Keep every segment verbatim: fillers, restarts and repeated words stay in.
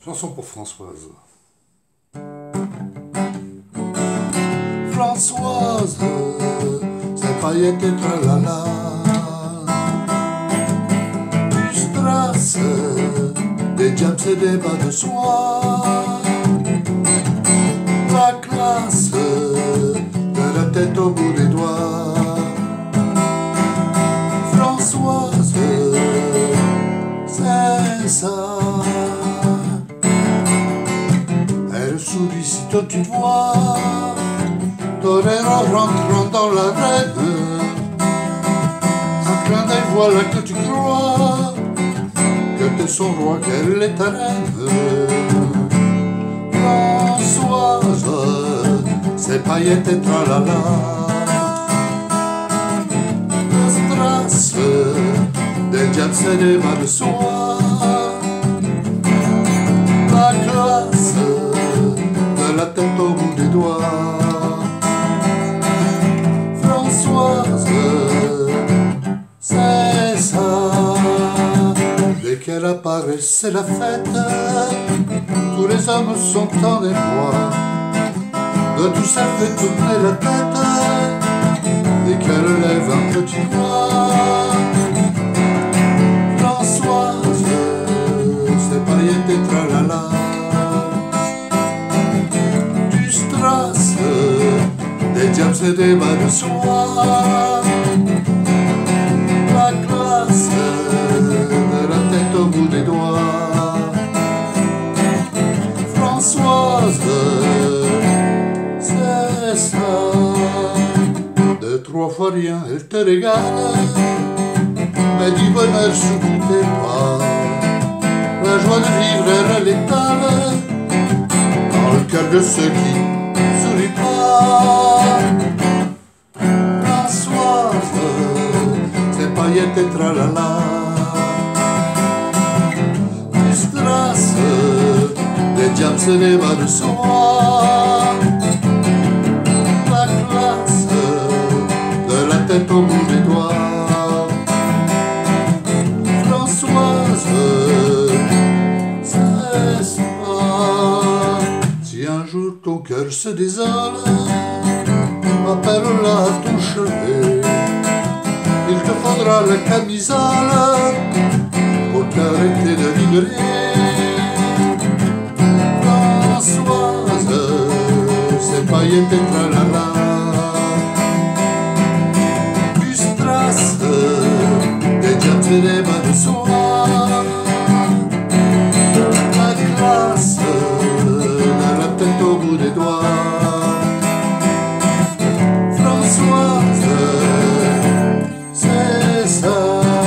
Chanson pour Françoise. Françoise, c'est paillettes et tralala. Du strass, des jams et des bas de soie. La classe, de la tête au bout des doigts. Françoise, c'est ça. Elle sourit sitôt tu te vois. Torero rentrant dans l'arène. Un clin d'œil, voilà que tu crois que t'es son roi, qu'elle est ta reine. Françoise, c'est paillettes et tralala. Le strass, des jams et des bas de soie. La classe, de la tête au bout des doigts. Françoise, c'est ça. Dès qu'elle apparaît, c'est la fête. Tous les hommes sont en émoi. De tout ça fait tourner la tête. Dès qu'elle lève un petit doigt. Françoise, c'est paillettes et tralala. Du strass, des jams et des bas de soie. La classe, de la tête au bout des doigts. Françoise, c'est ça. Deux, trois fois rien, elle te régale. Mais du bonheur sous tes bras. La joie de vivre, elle l'étale dans le cœur de ceux qui sourient pas. Françoise, c'est paillettes et tralala. Du strass, des jams et des bas de soie. La classe, de la tête au bout des doigts. Françoise, c'est ça. Si un jour ton cœur se désole, appelle-la à ton chevet. Il te faudra la camisole pour t'arrêter de vibrer. Françoise, c'est paillettes et tralala. Du strass, des jams et des bas de soie. La classe, de la tête au bout des doigts. Françoise, c'est ça.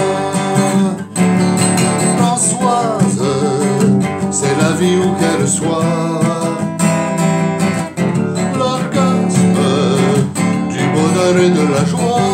Françoise, c'est la vie où qu'elle soit. L'orgasme, du bonheur et de la joie.